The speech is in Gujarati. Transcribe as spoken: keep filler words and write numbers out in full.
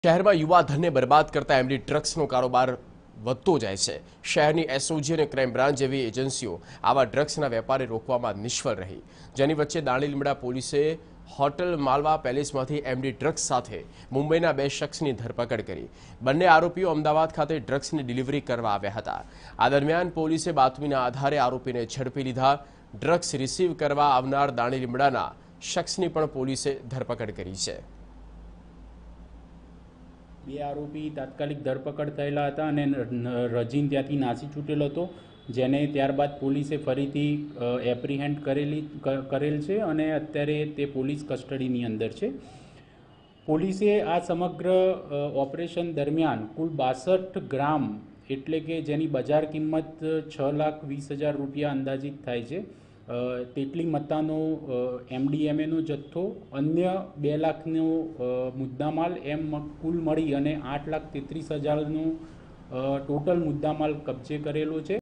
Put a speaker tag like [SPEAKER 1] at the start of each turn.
[SPEAKER 1] શહેરમાં યુવા ધનને બરબાદ કરતા એમડી ડ્રગ્સનો કારોબાર વધતો જાય છે। શહેરની એસઓજી અને ક્રાઇમ બ્રાન્ચ જેવી એજન્સીઓ આવા ડ્રગ્સના વેપારને રોકવામાં નિષ્ફળ રહી, જેની વચ્ચે દાણી લીમડા પોલીસે હોટલ માલવા પેલેસમાંથી એમડી ડ્રગ્સ સાથે મુંબઈના બે શખ્સની ધરપકડ કરી। બંને આરોપીઓ અમદાવાદ ખાતે ડ્રગ્સની ડિલિવરી કરવા આવ્યા હતા। આ દરમિયાન પોલીસે બાતમીના આધારે આરોપીને ઝડપી લીધા। ડ્રગ્સ રિસીવ કરવા આવનાર દાણી લીમડાના શખ્સની પણ પોલીસે ધરપકડ કરી છે।
[SPEAKER 2] બે આરોપી તાત્કાલિક ધરપકડ થયેલા હતા અને રજીન ત્યાંથી નાસી છૂટેલો હતો, જેને ત્યારબાદ પોલીસે ફરીથી એપ્રિહેન્ડ કરેલી કરેલ છે અને અત્યારે તે પોલીસ કસ્ટડીની અંદર છે। પોલીસે આ સમગ્ર ઓપરેશન દરમિયાન કુલ બાસઠ ગ્રામ એટલે કે જેની બજાર કિંમત છ લાખ વીસ હજાર રૂપિયા અંદાજિત થાય છે તેટલી મત્તાનો એમડીએમએનો જથ્થો, અન્ય બે લાખનો મુદ્દામાલ એમ કુલ મળી અને આઠ લાખ તેત્રીસ હજારનો ટોટલ મુદ્દામાલ કબજે કરેલો છે।